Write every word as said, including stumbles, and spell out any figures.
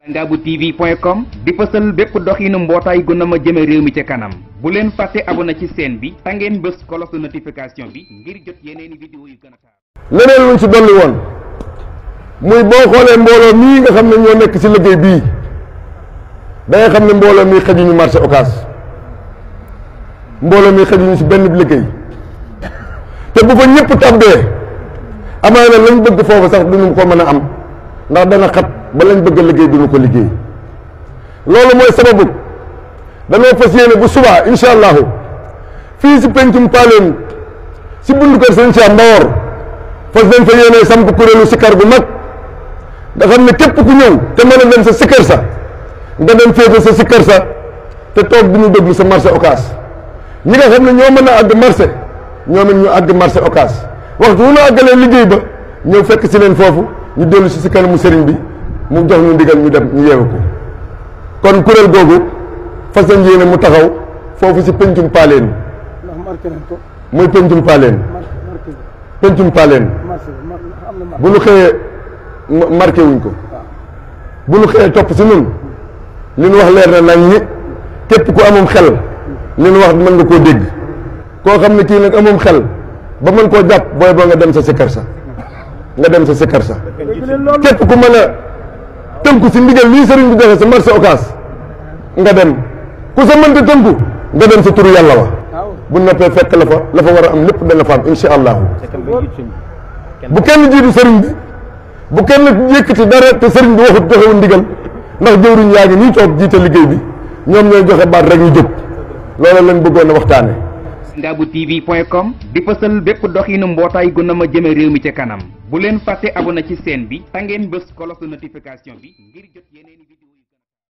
Ngabou T V point com di fësal bépp doxinu mbootaay gu na ma jëme réew mi ca kanam bu leen fàtte abonné ci chaîne bi ta ngeen bës cloche de notification bi ngir jot yeneeni vidéo yu gën a taar. leneen luñ ci dolli woon muy boo xoolee mbooloo mii nga xam ne ñoo nekk ci liggéey bii da nga xam ne mbooloo mii xajuñu marché Ocass mbooloo mii xajuñu ci benn liggéey te bu fa ñëpp tàbbee amaana lañ bëgg foofu sax duñu ko mën a am ndax dana xat ba lañ bëgg a liggéey duñu ko liggéey loolu mooy sababu dañoo fas yéene bu subaa incha allahu fii si pencum Paaleen si bundu kër sëñ Cheikh Mbawor fas nañ fa yéene samp kuréelu sikkar bu mag nga xam ne képp ku ñëw te mën a dem sa sikkar sa nga dem féete sa sikkar sa te toog du ñu déglu sa marché Ocass ñi nga xam ne ñoo mën a àgg marché ñoom it ñu àgg marché Ocass waxtu wu ñu àggalee liggéey ba ñëw fekk si leen foofu ñu dellu si si kanamu sëriñ bi mu jox ñu ndigal ñu dem ñu yeewu ko kon kuréel googu fas yéene mu taxaw foofu si pencum Paaleen muy pencum Paaleen pencum Paaleen bu ñu xëyee marqué wuñ ko bu ñu xëyee topp si ñun li ñu wax leer na nañ ni képp ku amoon xel li ñu wax mën nga koo dégg koo xam ne kii nag amoon xel ba mën koo jàpp booy boo nga dem sa sikkar sa nga dem sa sikkar sa képp ku mën a tënku si ndigal lii sëriñ bi joxe sa marché Ocass nga dem ku sa mënta tënku nga dem sa turu yàlla wa bu noppee fekk la fa la fa war a am lépp dana fa am insha allahu bu kenn jiitu sëriñ bi bu kenn yëkkati dara te sëriñ bi waxut joxewul ndigal ndax jëwriñ yaa ngi nii toog jiite liggéey bi ñoom ñooy joxe baat rek ñu jóg loolu lañ bëggoon a waxtaane Ngabou T V point com di fësal bépp doxinu mbootaay gu na ma jëme réew mi ca kanam bu leen fàtte abonné ci chaîne bi ta ngeen bës cloche de notification bi ngir jot yeneen